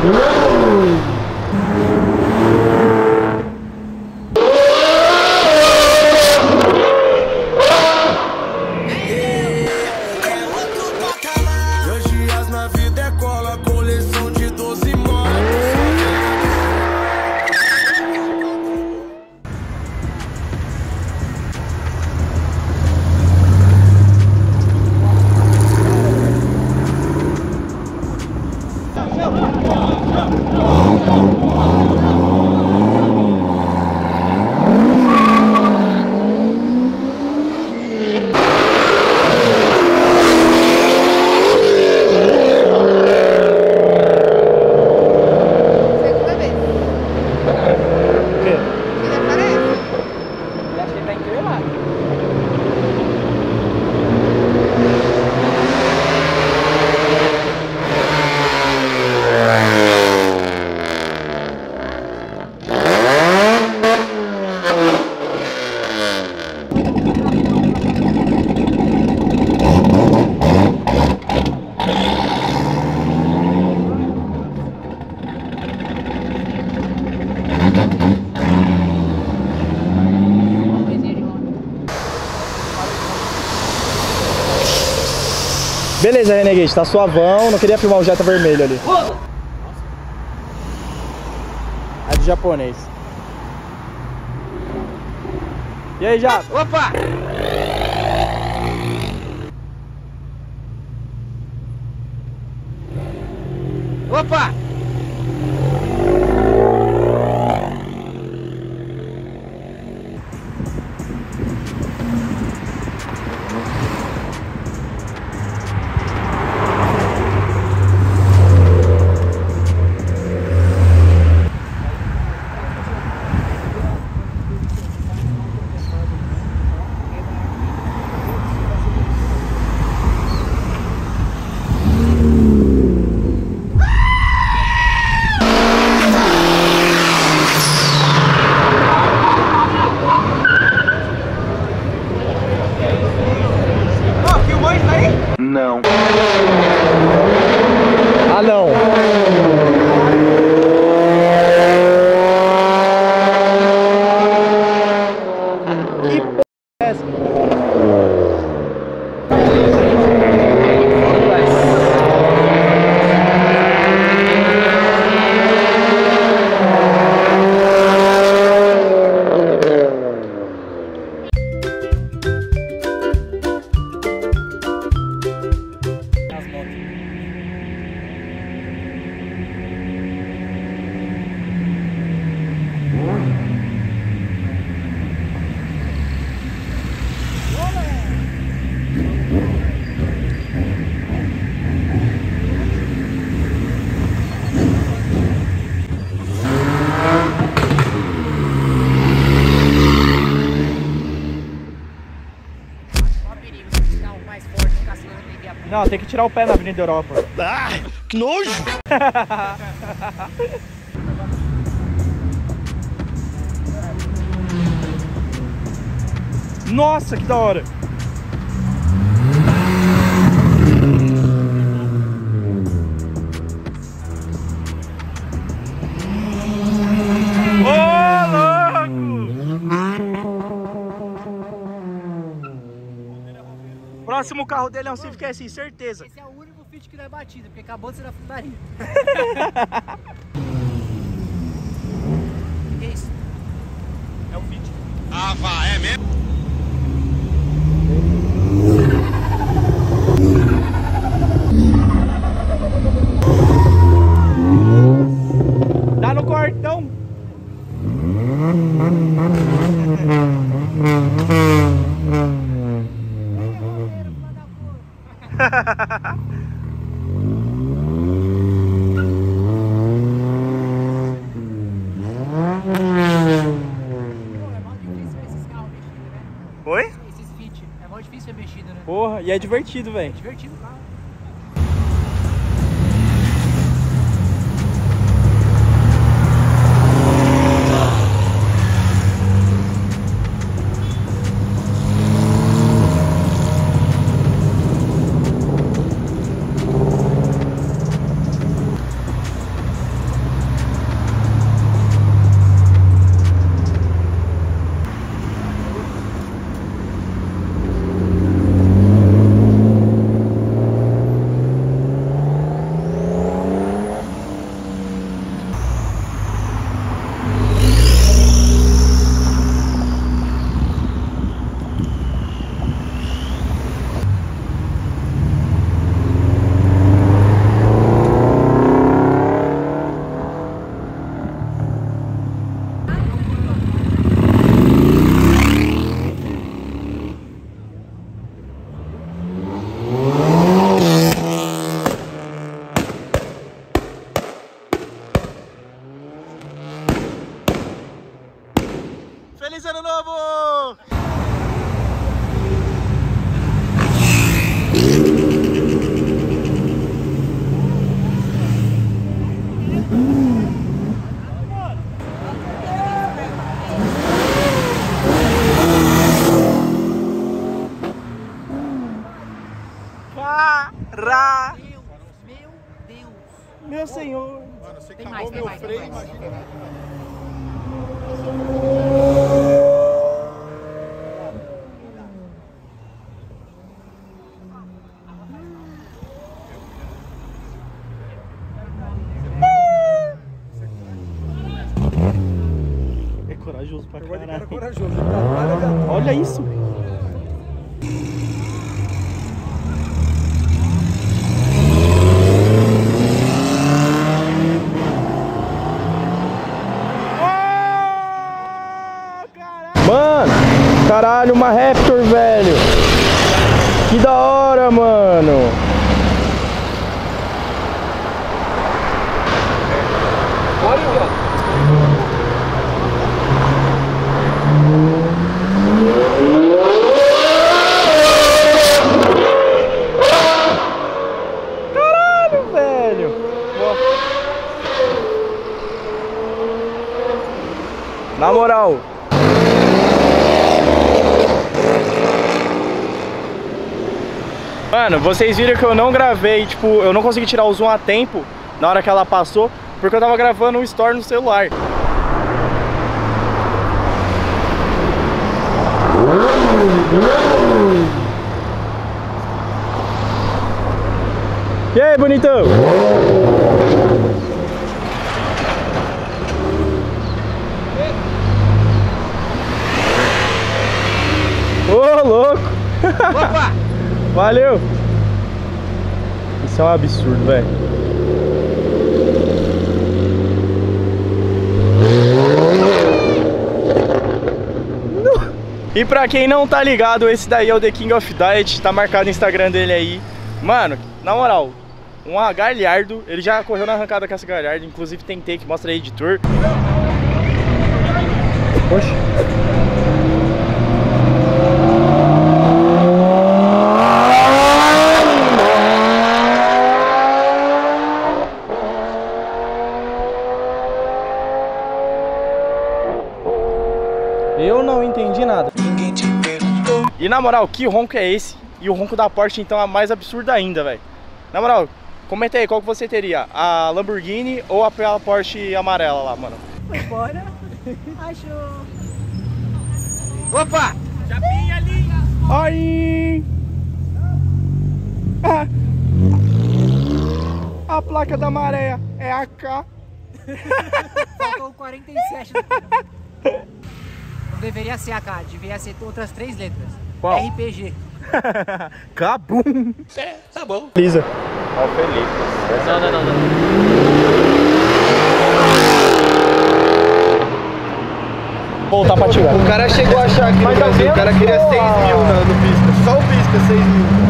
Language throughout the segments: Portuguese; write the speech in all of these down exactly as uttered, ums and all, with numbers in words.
Beleza, Renegade, tá suavão, não queria filmar o Jetta vermelho ali. É do japonês. E aí, Japa? Opa! Opa! Não. Ah, não. Que porra é essa? Não, tem que tirar o pé na Avenida Europa. Ah, que nojo! Nossa, que da hora! O próximo carro dele é um Civic S I, certeza. Esse é o único Fit que não é batido, porque acabou de ser na fundaria. Que isso? É o Fit. Ah, vá, é mesmo? Dá no cortão. Oi? Esses Fit, é muito difícil ser mexido, né? Porra, e é divertido, velho. É divertido o carro. Para! Deus, meu Deus. Meu senhor. Mano, você Tem acabou mais, tem meu mais, tem freio, mais. imagina. É corajoso pra Cara caralho. corajoso. Olha isso. Mano, caralho, uma Raptor, velho. Que da hora, mano. Caralho, velho. Na moral. Mano, vocês viram que eu não gravei, tipo, eu não consegui tirar o zoom a tempo na hora que ela passou, porque eu tava gravando um story no celular. E aí, bonitão? Ô, louco! Opa! Valeu! Isso é um absurdo, velho. E pra quem não tá ligado, esse daí é o The King of Diet, tá marcado no Instagram dele aí. Mano, na moral, um Galhardo, ele já correu na arrancada com essa Galhardo, inclusive tem take, mostra aí, editor. Oxe. Eu não entendi nada. E na moral, que ronco é esse? E o ronco da Porsche então é mais absurdo ainda, velho. Na moral, comenta aí, qual que você teria? A Lamborghini ou a Porsche amarela lá, mano? Foi embora. Achou. Opa! Chapinha ali! Aí! Ah. A placa da maré é a K. Faltou quarenta e sete. Não deveria ser a K, deveria ser outras três letras. Qual? R P G. Cabum! É, tá bom. Lisa. Ó, o Felipe. Não, não, não, não. Voltar pra tirar. O cara chegou a achar aqui no Mas tá Brasil, o cara vendo, queria pô? seis mil no, no Pisca. Só o Pisca, seis mil.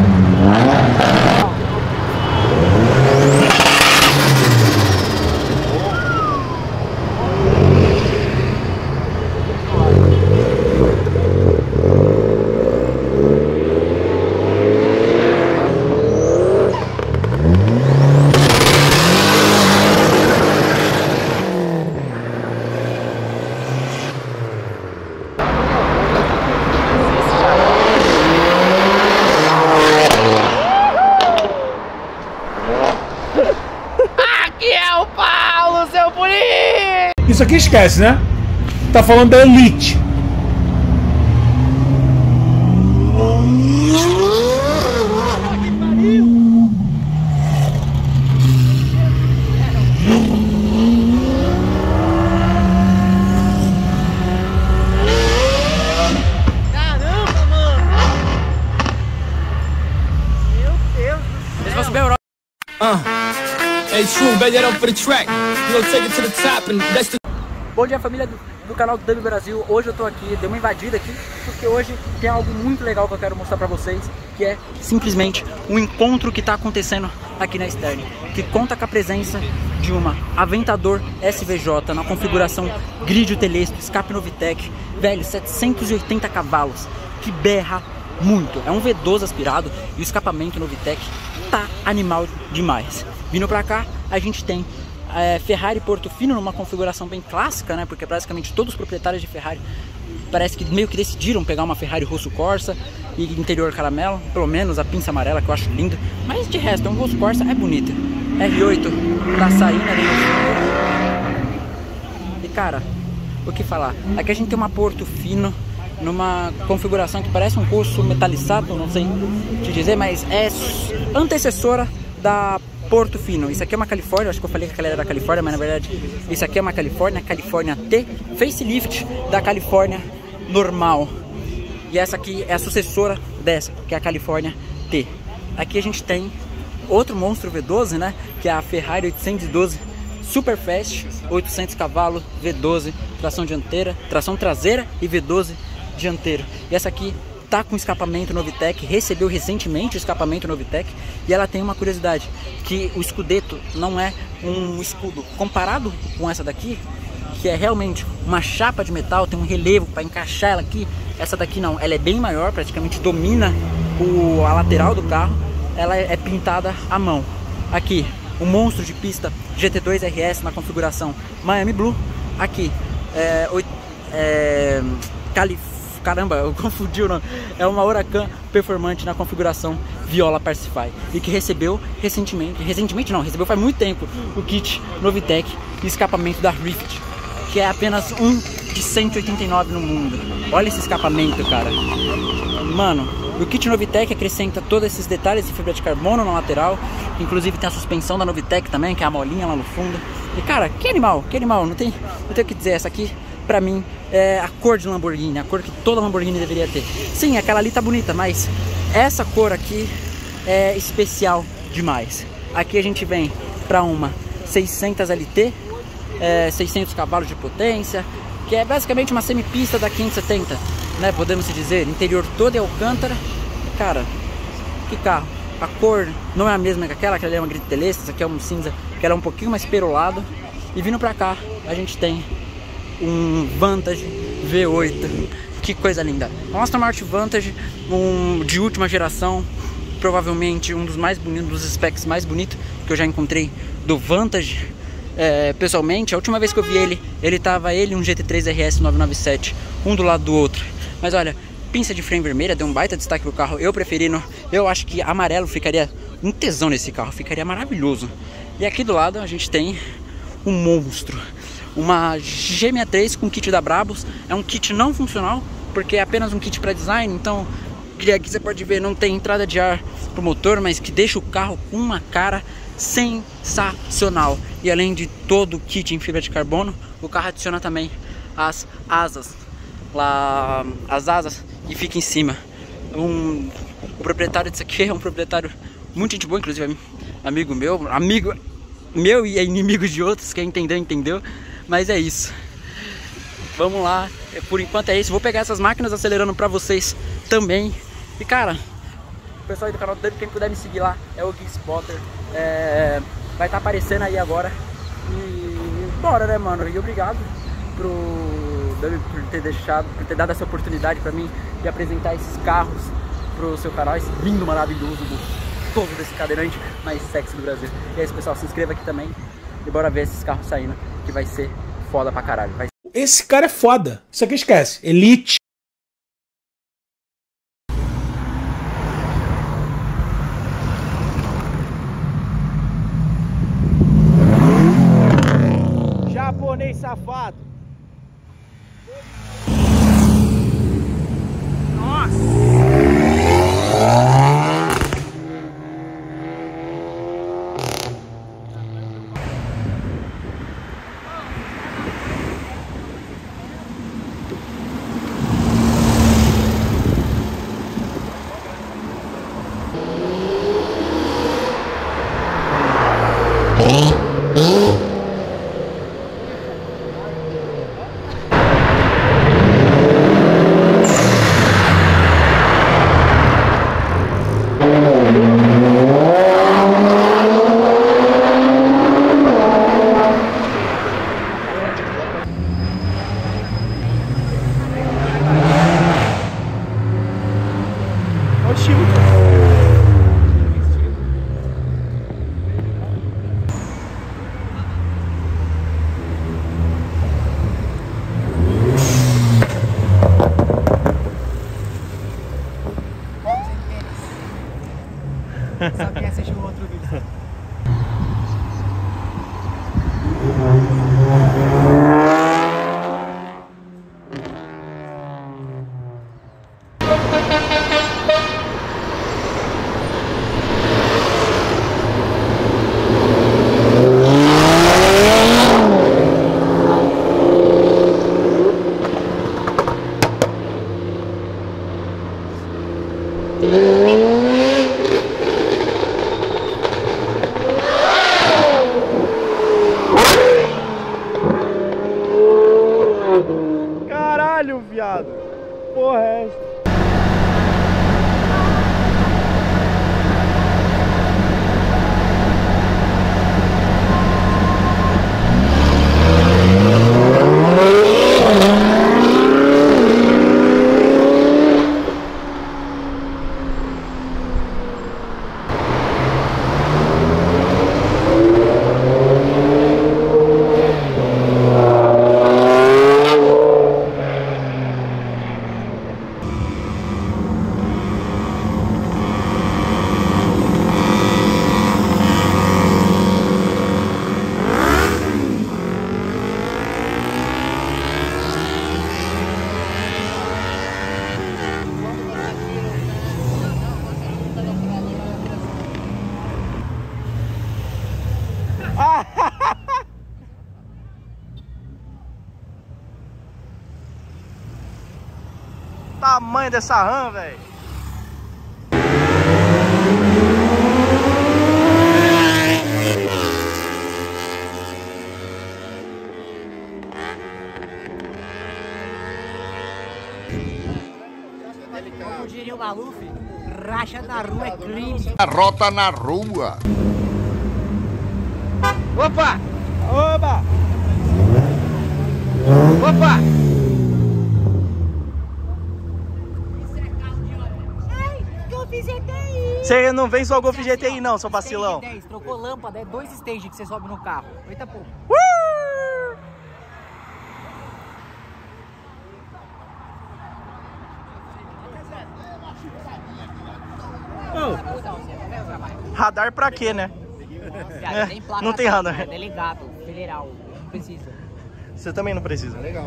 Isso aqui esquece, né? Tá falando da elite. Caramba, mano! Meu Deus do céu! Eles vão subir a Europa. Hey, true, bet that up for the track. You gonna take it to the top and that's the... Bom dia, família do, do canal do Dub Brasil. Hoje eu tô aqui, dei uma invadida aqui, porque hoje tem algo muito legal que eu quero mostrar pra vocês, que é simplesmente um encontro que tá acontecendo aqui na Stern, que conta com a presença de uma Aventador S V J na configuração grid Telesto, escape Novitec, velho, setecentos e oitenta cavalos, que berra muito. É um V doze aspirado e o escapamento Novitec tá animal demais. Vindo pra cá, a gente tem É, Ferrari Portofino numa configuração bem clássica, né? Porque basicamente todos os proprietários de Ferrari parece que meio que decidiram pegar uma Ferrari Rosso Corsa. e interior caramelo, pelo menos a pinça amarela que eu acho lindo, mas de resto é um Ghost Corsa, é bonito. R oito tá saindo ali no fundo. E cara, o que falar? Aqui a gente tem uma Porto Fino numa configuração que parece um curso metalizado, não sei te dizer, mas é antecessora da Porto Fino. Isso aqui é uma Califórnia, acho que eu falei que aquela era da Califórnia, mas na verdade isso aqui é uma Califórnia, Califórnia T, facelift da Califórnia normal. E essa aqui é a sucessora dessa, que é a Califórnia T. Aqui a gente tem outro monstro V doze, né, que é a Ferrari oitocentos e doze Super Fast, oitocentos cavalos, V doze, tração dianteira, tração traseira e V doze dianteiro. E essa aqui tá com escapamento Novitec, recebeu recentemente o escapamento Novitec, e ela tem uma curiosidade, que o escudeto não é um escudo comparado com essa daqui, que é realmente uma chapa de metal, tem um relevo para encaixar ela aqui. Essa daqui não, ela é bem maior, praticamente domina o, a lateral do carro, ela é pintada à mão. Aqui, o monstro de pista G T dois R S na configuração Miami Blue. Aqui, é, é, Calif caramba, eu confundi o nome. É uma Huracan Performante na configuração Viola Parsify, e que recebeu recentemente, recentemente não, recebeu faz muito tempo o kit Novitec e escapamento da Rift, que é apenas um de cento e oitenta e nove no mundo. Olha esse escapamento, cara. Mano, o kit Novitec acrescenta todos esses detalhes de fibra de carbono na lateral. Inclusive tem a suspensão da Novitec também, que é a molinha lá no fundo. E cara, que animal, que animal. Não tem, não tem o que dizer. Essa aqui, pra mim, é a cor de Lamborghini, a cor que toda Lamborghini deveria ter. Sim, aquela ali tá bonita, mas essa cor aqui é especial demais. Aqui a gente vem pra uma seiscentos L T, é, seiscentos cavalos de potência, que é basicamente uma semipista da quinhentos e setenta, né, podemos dizer. Interior todo é Alcântara. Cara, que carro. A cor não é a mesma que aquela, aquela é uma Grid Teleste, essa aqui é um cinza, que ela é um pouquinho mais perolado. E vindo pra cá, a gente tem um Vantage V oito. Que coisa linda. Um Aston Martin Vantage, um de última geração, provavelmente um dos mais bonitos, dos specs mais bonitos que eu já encontrei do Vantage. É, pessoalmente, a última vez que eu vi ele, ele tava ele e um G T três R S novecentos e noventa e sete, um do lado do outro. Mas olha, pinça de frame vermelha, deu um baita destaque pro carro. Eu preferindo, eu acho que amarelo ficaria um tesão nesse carro, ficaria maravilhoso. E aqui do lado a gente tem um monstro, uma G sessenta e três com kit da Brabus. É um kit não funcional, porque é apenas um kit para design. Então aqui você pode ver, não tem entrada de ar pro motor, mas que deixa o carro com uma cara sensacional. E além de todo o kit em fibra de carbono, o carro adiciona também as asas lá, as asas que fica em cima. Um, o proprietário disso aqui é um proprietário muito gente boa, inclusive amigo meu, amigo meu e inimigo de outros. Quem entendeu, entendeu. Mas é isso. Vamos lá. Por enquanto é isso. Vou pegar essas máquinas acelerando pra vocês também. E cara, o pessoal aí do canal do Dub, quem puder me seguir lá é o Geek Spotter. É, vai estar tá aparecendo aí agora. E bora, né, mano? E obrigado pro Dub por ter deixado, por ter dado essa oportunidade pra mim de apresentar esses carros pro seu canal. Esse lindo, maravilhoso do todo desse cadeirante mais sexy do Brasil. E é isso, pessoal. Se inscreva aqui também. E bora ver esses carros saindo, que vai ser foda pra caralho. Vai... Esse cara é foda. Isso aqui esquece. Elite. Japonês safado. Nossa! Só quem assistiu o outro vídeo. Caralho, viado. Porra é essa? Tamanho dessa RAM, velho. Como diria o Maluf, racha na rua é crime. Rota na rua. Opa! Oba! Opa! Você não vem só Golf G T I não, seu vacilão. dez, trocou lâmpada, é dois stage que você sobe no carro. Eita porra. Uh! Oh. Radar pra quê, né? É, tem placa não tem radar. É delegado, federal, não precisa. Você também não precisa. Legal,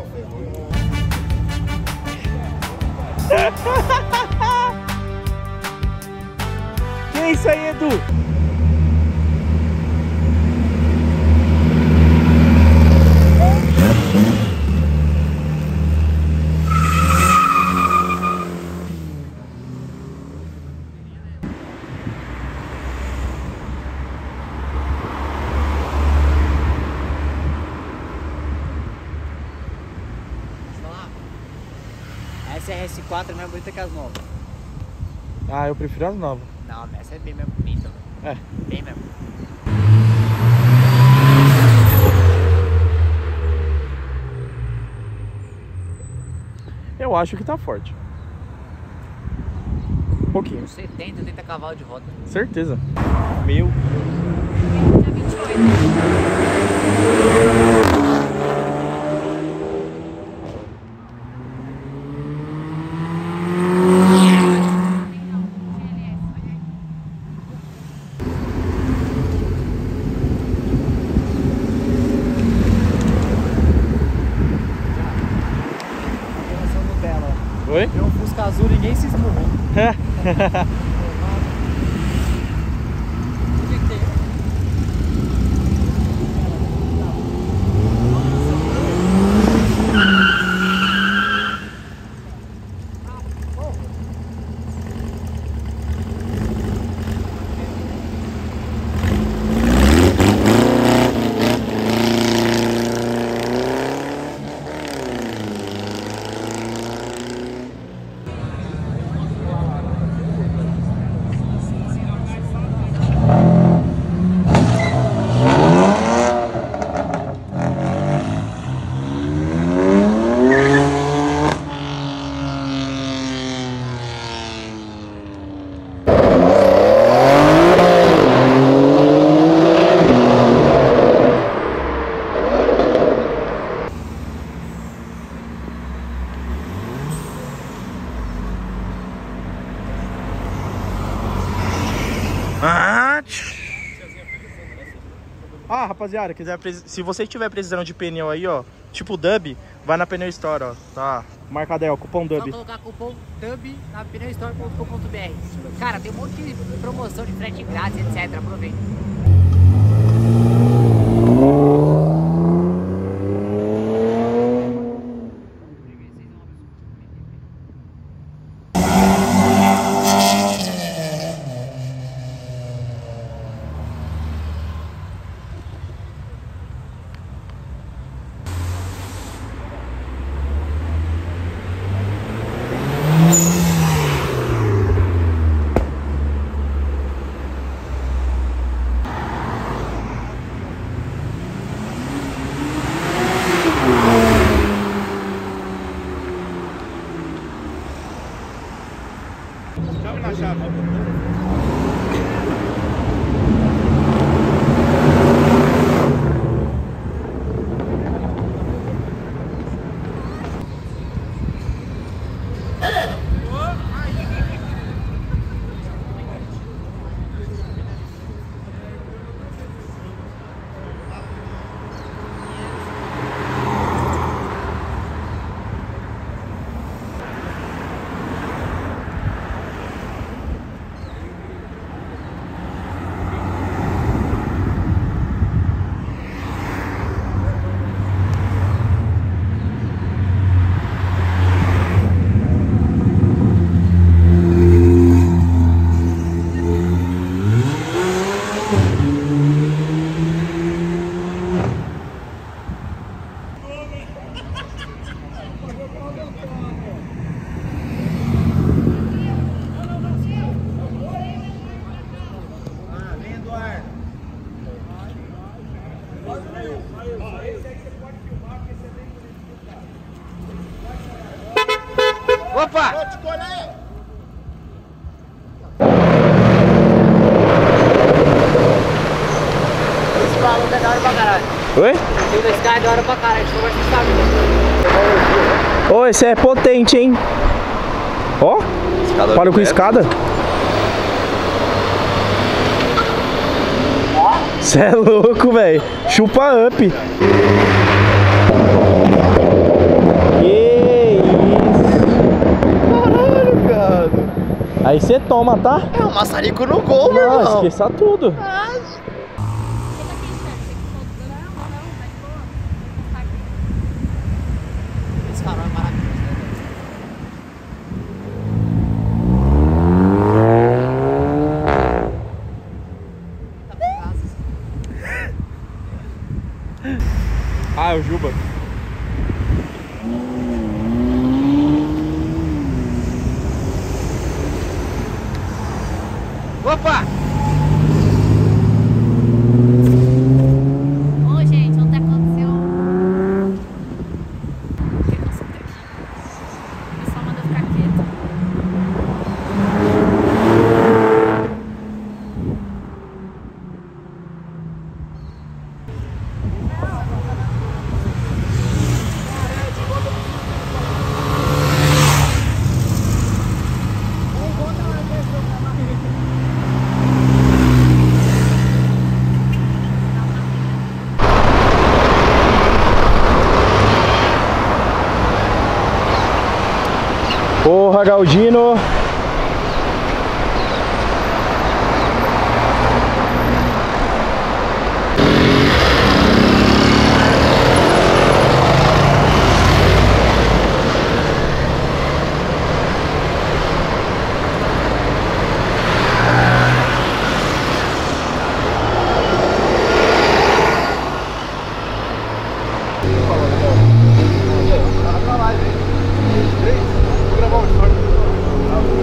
Que é isso aí, Edu? Essa R S quatro é mais bonita que as novas. Ah, eu prefiro as novas. Não, essa é bem mesmo bonita. É. Bem mesmo. Eu acho que tá forte. Um pouquinho. setenta, oitenta cavalos de roda. Certeza. Meu. Oi? Deu um Fusca azul, ninguém se esmurrou. O que que tem? Ah, ah, rapaziada, quiser, se você tiver precisando de pneu aí, ó, tipo Dub, vai na Pneu Store, ó. Tá, marcado aí, ó, cupom Dub. Só colocar cupom Dub na pneu store ponto com ponto br. Cara, tem um monte de promoção de frete grátis, etcétera. Aproveita. Chave na chave. Opa! Esse balão é da hora pra caralho. Oi? Tem dois carros da hora pra caralho. A gente não vai assustar. Ô, esse é potente, hein? Ó, para com escada. Cê é louco, velho. Chupa up. Que isso. Caralho, cara. Aí você toma, tá? É um maçarico no gol, meu Não, irmão. esqueça tudo. Esse carro é maravilhoso. Ah, é o Juba. Opa! Ô, gente, ontem aconteceu. O que aconteceu aqui? O pessoal mandou ficar quieto. Porra, Galdino. Vou gravar o story.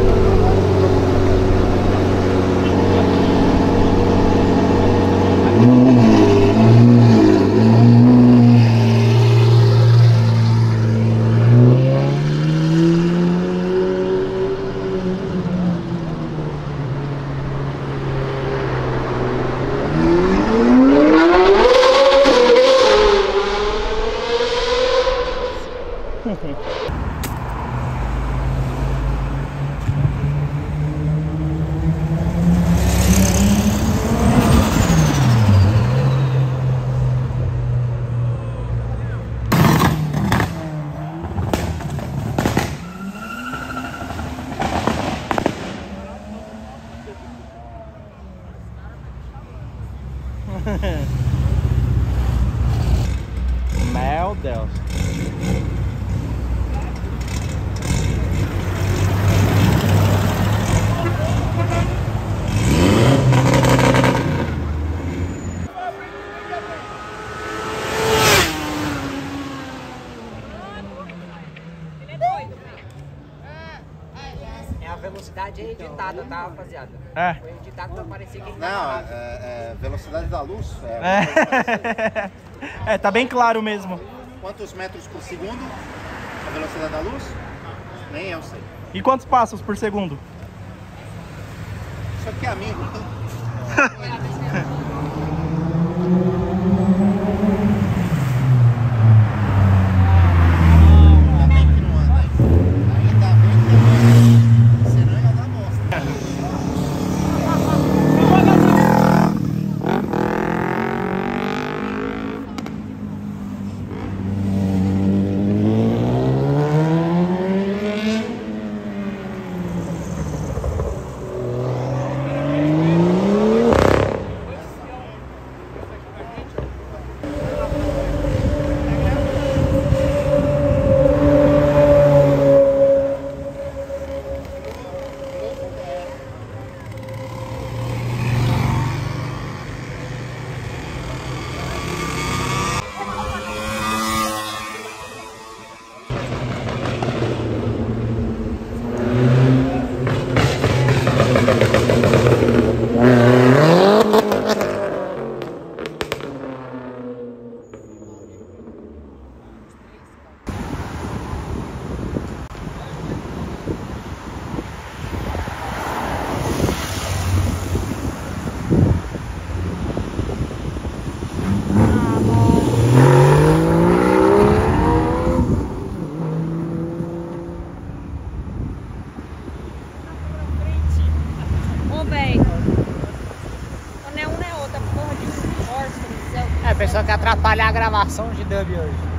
Meu Deus. É a velocidade editada, tá, rapaziada? É. Foi editado pra parecer que ele tá Não, rápido. é, é velocidade da luz. É, É. É, tá bem claro mesmo. Quantos metros por segundo a velocidade da luz? Nem eu sei. E quantos passos por segundo? Isso aqui é amigo. Ainda bem que não anda, hein? Ainda bem que não anda. Senão ia dar bosta. Ô, véi. Não é um, não é outra porra de Porsche do céu. É, pessoal que atrapalha a gravação de dub hoje.